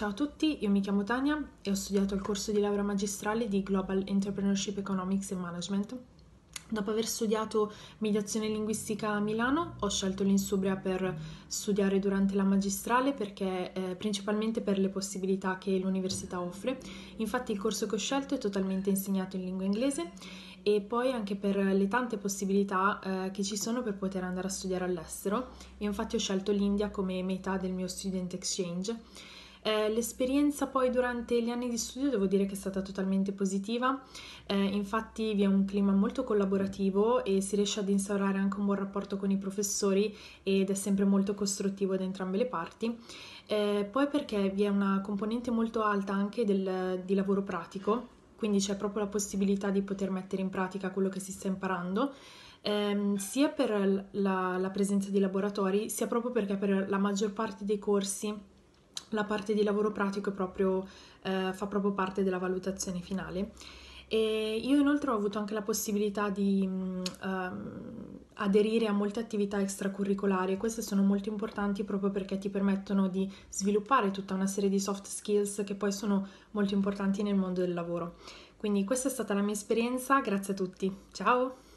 Ciao a tutti, io mi chiamo Tania e ho studiato il corso di laurea magistrale di Global Entrepreneurship Economics and Management. Dopo aver studiato mediazione linguistica a Milano, ho scelto l'Insubria per studiare durante la magistrale perché principalmente per le possibilità che l'università offre. Infatti il corso che ho scelto è totalmente insegnato in lingua inglese e poi anche per le tante possibilità che ci sono per poter andare a studiare all'estero. Io infatti ho scelto l'India come meta del mio student exchange. L'esperienza poi durante gli anni di studio devo dire che è stata totalmente positiva, infatti vi è un clima molto collaborativo e si riesce ad instaurare anche un buon rapporto con i professori ed è sempre molto costruttivo da entrambe le parti. Poi perché vi è una componente molto alta anche di lavoro pratico, quindi c'è proprio la possibilità di poter mettere in pratica quello che si sta imparando. Sia per la presenza di laboratori, sia proprio perché per la maggior parte dei corsi la parte di lavoro pratico è proprio, fa proprio parte della valutazione finale. E io inoltre ho avuto anche la possibilità di aderire a molte attività extracurricolari e queste sono molto importanti proprio perché ti permettono di sviluppare tutta una serie di soft skills che poi sono molto importanti nel mondo del lavoro. Quindi questa è stata la mia esperienza, grazie a tutti, ciao!